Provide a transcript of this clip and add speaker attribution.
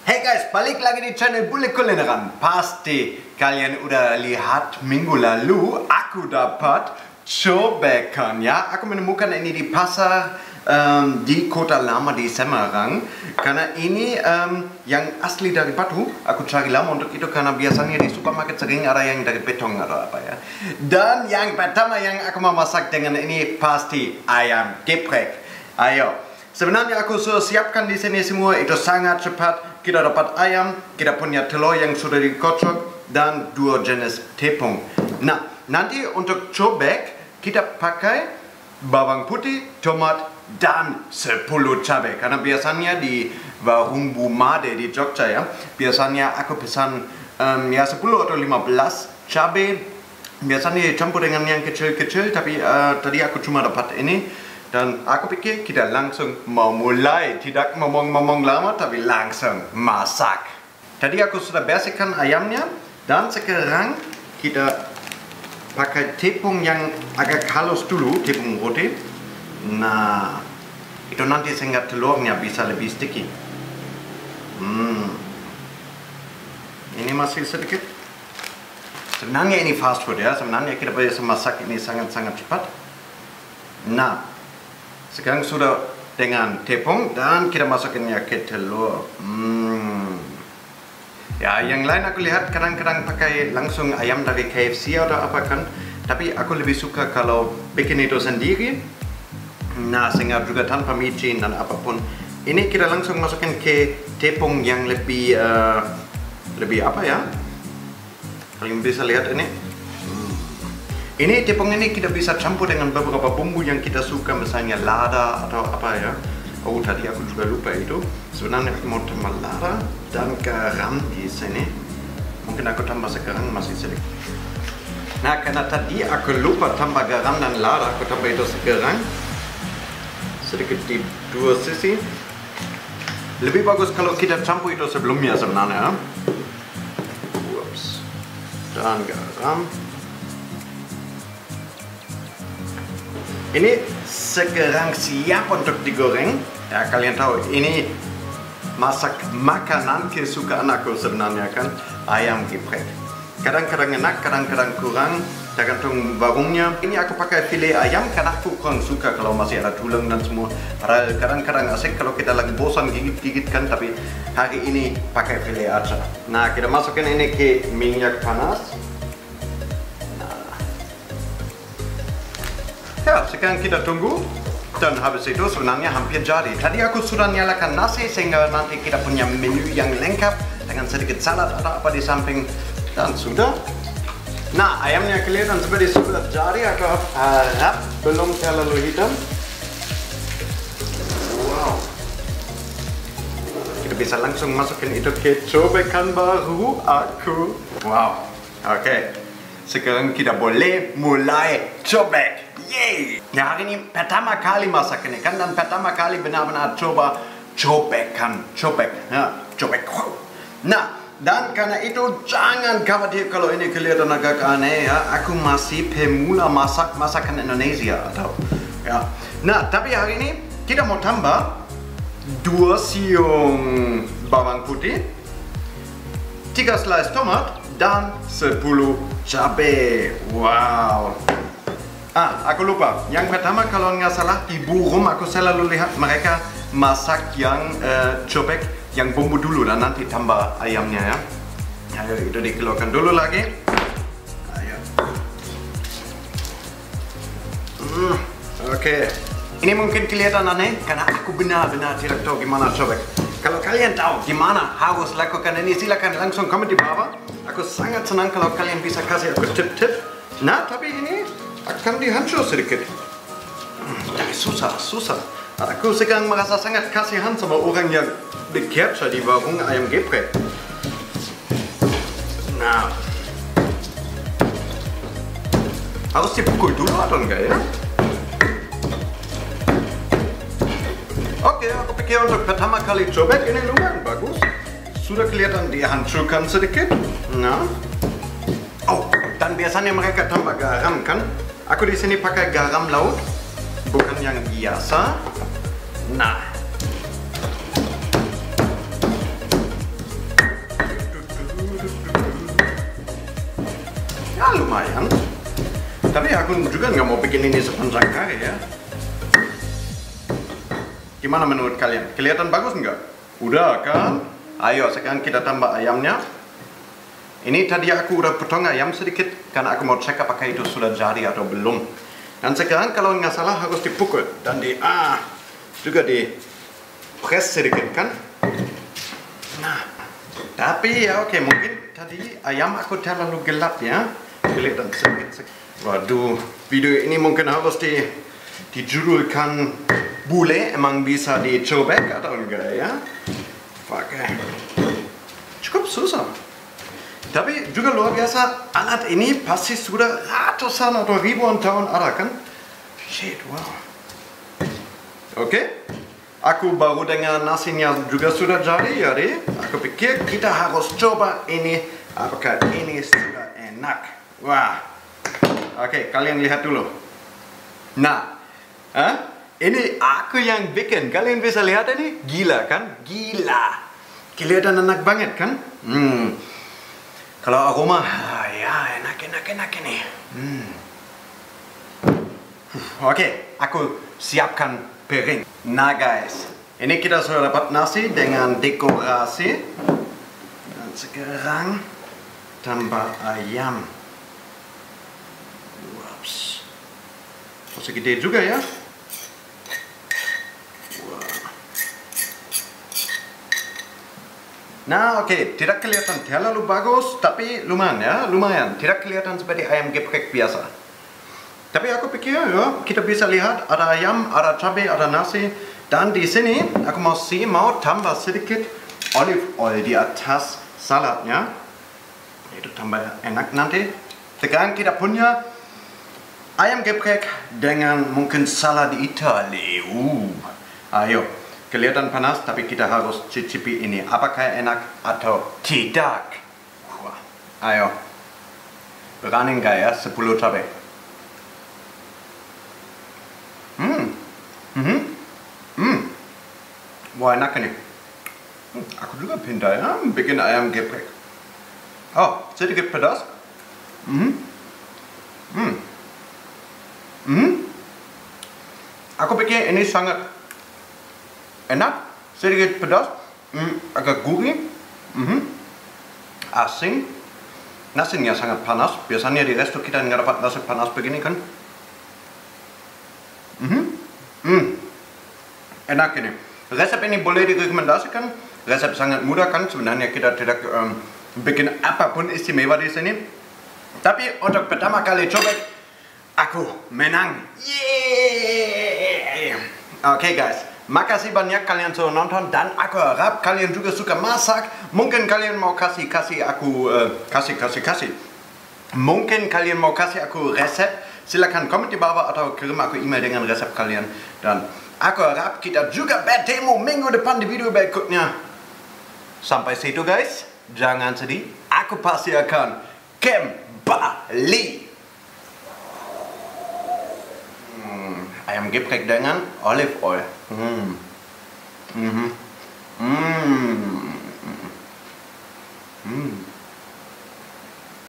Speaker 1: Hey guys, balik lagi di channel Bule Kulineran. Pasti kalian udah lihat minggu lalu aku dapat cobekan ya. Aku menemukan ini di pasar di Kota Lama di Semarang. Karena ini yang asli dari batu. Aku cari lama untuk itu karena biasanya di supermarket sering ada yang dari beton atau apa ya. Dan yang pertama yang aku mau masak dengan ini pasti ayam geprek. Ayo. Sebenarnya aku sudah siapkan di sini semua, itu sangat cepat. Kita dapat ayam, kita punya telur yang sudah dikocok, dan 2 jenis tepung. Nah, nanti untuk cobek, kita pakai bawang putih, tomat, dan 10 cabai. Karena biasanya di warung Bu Made di Jogja ya, biasanya aku pesan ya 10 atau 15 cabai. Biasanya dicampur dengan yang kecil-kecil, tapi tadi aku cuma dapat ini. Dan aku pikir kita langsung mau mulai, tidak ngomong-ngomong lama, tapi langsung masak. Tadi aku sudah bersihkan ayamnya, dan sekarang kita pakai tepung yang agak halus dulu, tepung roti. Nah, itu nanti sehingga telurnya bisa lebih sticky. Ini masih sedikit. Sebenarnya ini fast food ya, sebenarnya kita bisa masak ini sangat-sangat cepat. Nah, sekarang sudah dengan tepung dan kita masukinnya ke telur. Ya, yang lain aku lihat kadang-kadang pakai langsung ayam dari KFC atau apa kan. Tapi aku lebih suka kalau bikin itu sendiri. Nah, sehingga juga tanpa micin dan apapun. Ini kita langsung masukin ke tepung yang lebih apa ya? Kalian bisa lihat ini. Ini tepung ini kita bisa campur dengan beberapa bumbu yang kita suka, misalnya lada atau apa ya. Oh, tadi aku juga lupa itu. Sebenarnya aku mau tambah lada dan garam di sini. Mungkin aku tambah sekarang masih sedikit. Nah, karena tadi aku lupa tambah garam dan lada, aku tambah itu sekarang. Sedikit di 2 sisi. Lebih bagus kalau kita campur itu sebelumnya sebenarnya. Dan garam. Ini sekarang siap untuk digoreng. Ya, kalian tahu ini masak makanan kesukaan aku sebenarnya kan, ayam geprek. Kadang-kadang enak, kadang-kadang kurang, tergantung warungnya. Ini aku pakai filet ayam karena aku kurang suka kalau masih ada tulang dan semua. Padahal kadang-kadang asik kalau kita lagi bosan gigit-gigit kan, tapi hari ini pakai filet aja. Nah, kita masukin ini ke minyak panas. Ya, sekarang kita tunggu dan habis itu sebenarnya hampir jadi. Tadi aku sudah nyalakan nasi sehingga nanti kita punya menu yang lengkap dengan sedikit salad atau apa di samping dan sudah. Nah, ayamnya kelihatan seperti sudah jadi. Aku harap belum terlalu hitam. Wow. Kita bisa langsung masukin itu ke cobekan baru aku. Wow. Oke. Sekarang kita boleh mulai cobek. Yeay! Ya, hari ini pertama kali masak ini kan, dan pertama kali benar-benar coba cobekan, cobek, ya, cobek. Nah, dan karena itu jangan khawatir kalau ini kelihatan agak aneh ya, aku masih pemula masakan Indonesia atau ya. Nah, tapi hari ini kita mau tambah 2 siung bawang putih, 3 slice tomat, dan 10 cabai. Wow! Aku lupa. Yang pertama kalau nggak salah di Burung aku selalu lihat mereka masak yang cobek yang bumbu dulu dan nanti tambah ayamnya ya. Ayo, itu dikeluarkan dulu lagi. Ayo. Oke. Ini mungkin kelihatan aneh karena aku benar-benar tidak tahu gimana cobek. Kalau kalian tahu gimana harus lakukan ini, silakan langsung komen di bawah. Aku sangat senang kalau kalian bisa kasih aku tip-tip. Nah, tapi ini akan dihancur sedikit. Susah. Aku sekarang merasa sangat kasihan sama orang yang bekerja di warung ayam geprek. Nah, harus dipukul dulu atau enggak ya? Oke, aku pikir untuk pertama kali cobek ini lumayan bagus. Sudah kelihatan dihancurkan sedikit. Nah, oh, dan biasanya mereka tambah garam kan? Aku di sini pakai garam laut, bukan yang biasa. Nah, Tapi aku juga nggak mau bikin ini sepanjang hari ya. Gimana menurut kalian? Kelihatan bagus nggak? Udah kan? Ayo sekarang kita tambah ayamnya. Ini tadi aku udah potong ayam sedikit karena aku mau cek apakah itu sudah jadi atau belum. Dan sekarang kalau nggak salah harus dipukul dan juga di press sedikit kan? Nah, tapi ya oke, mungkin tadi ayam aku terlalu gelap ya. Kelihatan sedikit. Waduh, video ini mungkin harus dijudulkan bule emang bisa dicobek atau enggak ya? Pakai cukup susah. Tapi juga luar biasa, alat ini pasti sudah ratusan atau ribuan tahun ada kan? Shit, wow. Oke, aku baru dengar nasinya juga sudah jadi. Aku pikir kita harus coba ini, apakah ini sudah enak. Wah, oke, kalian lihat dulu. Nah, ini aku yang bikin. Kalian bisa lihat ini? Gila kan? Gila. Kelihatan enak banget kan? Kalau aroma, ya enak ini. Oke, aku siapkan piring. Nah guys, ini kita sudah dapat nasi dengan dekorasi. Dan sekarang tambah ayam. Waps. Masih gede juga ya. Nah oke, tidak kelihatan terlalu bagus, tapi lumayan. Tidak kelihatan seperti ayam geprek biasa. Tapi aku pikir ya, kita bisa lihat ada ayam, ada cabai, ada nasi. Dan di sini aku mau tambah sedikit olive oil di atas saladnya. Itu tambah enak nanti. Sekarang kita punya ayam geprek dengan mungkin salad Itali. Ayo. Kelihatan panas, tapi kita harus cicipi ini. Apakah enak atau tidak? Wah. Ayo. Berani nggak ya 10 cabai? Wah enak ini. Aku juga pintar ya, bikin ayam geprek. Oh, sedikit pedas. Aku pikir ini sangat enak, sedikit pedas, agak gurih, asin. Nasinya sangat panas. Biasanya di resto kita nggak dapat nasi panas begini kan? Enak ini. Resep ini boleh direkomendasikan. Resep sangat mudah kan? Sebenarnya kita tidak bikin apapun istimewa di sini. Tapi untuk pertama kali coba, aku menang. Yeay! Oke guys. Makasih banyak kalian sudah nonton dan aku harap kalian juga suka masak. Mungkin kalian mau kasih aku Mungkin kalian mau kasih aku resep. Silakan komen di bawah atau kirim aku email dengan resep kalian. Dan aku harap kita juga bertemu minggu depan di video berikutnya. Sampai situ guys, jangan sedih. Aku pasti akan kembali. Ayam geprek dengan olive oil.